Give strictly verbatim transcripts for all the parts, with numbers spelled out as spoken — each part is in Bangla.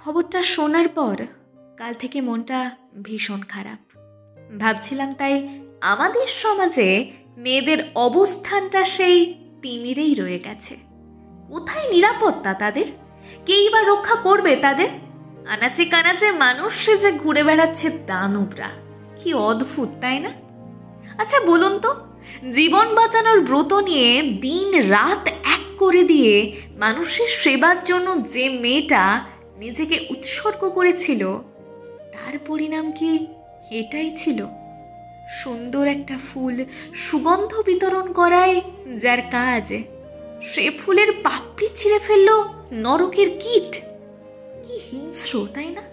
খবরটা শোনার পর কাল থেকে মনটা ভীষণ খারাপ। ভাবছিলাম তাই আমাদের সমাজে মেয়েদের অবস্থানটা সেই তিমিরেই রয়ে গেছে। কোথায় নিরাপত্তা তাদের? কেই বা রক্ষা করবে তাদের? আনাচে কানাচে মানুষ সেজে ঘুরে বেড়াচ্ছে দানবরা। কি অদ্ভুত, তাই না? আচ্ছা বলুন তো, জীবন বাঁচানোর ব্রত নিয়ে দিন রাত এক করে দিয়ে মানুষের সেবার জন্য যে মেয়েটা নিজেকে উৎসর্গ করেছিল, তার পরিণাম কি এটাই ছিল? সুন্দর একটা ফুল সুগন্ধ বিতরণ করায় যার কাজ, সে ফুলের পাপড়ি ছিঁড়ে ফেললো নরকের কীট। কি হিংস্র, তাই না?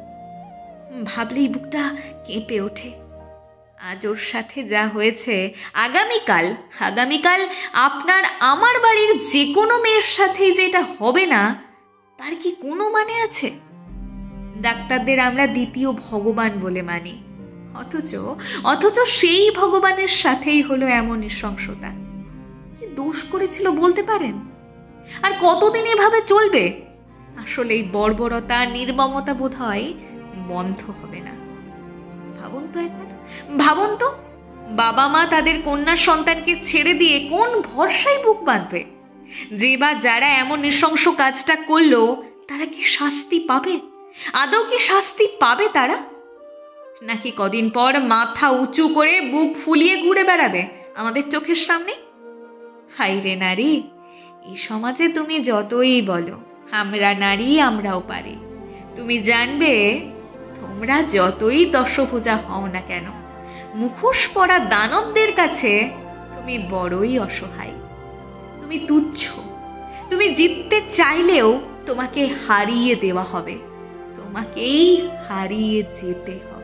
ভাবলেই বুকটা কেঁপে ওঠে। আজ ওর সাথে যা হয়েছে, আগামীকাল আগামীকাল আপনার আমার বাড়ির যে কোনো মেয়ের সাথেই যে এটা হবে না, তার কি কোনো মানে আছে? ডাক্তারদের আমরা দ্বিতীয় ভগবান বলে মানি, অথচ অথচ সেই ভগবানের সাথেই হলো এমন নৃশংসতা। কি দোষ করেছিল বলতে পারেন? আর কতদিন এভাবে চলবে? আসলে এই বর্বরতা, নির্মমতা বোধ হয় বন্ধ হবে না। ভাবুন তো একবার, ভাবুন তো, বাবা মা তাদের কন্যা সন্তানকে ছেড়ে দিয়ে কোন ভরসায় বুক বাঁধবে? যে বা যারা এমন নৃশংস কাজটা করলো, তারা কি শাস্তি পাবে? আদৌ কি শাস্তি পাবে তারা? নাকি কদিন পর মাথা উঁচু করে বুক ফুলিয়ে ঘুরে বেড়াবে আমাদের চোখের সামনে? হাই রে নারী, এই সমাজে তুমি যতই বলো আমরা নারী, আমরাও পারি, তুমি জানবে তোমরা যতই দশভুজা হও না কেন, মুখোশ পরা দানবদের কাছে তুমি বড়ই অসহায়। তুমি তুচ্ছ। তুমি জিততে চাইলেও তোমাকে হারিয়ে দেওয়া হবে, তোমাকেই হারিয়ে যেতে হবে।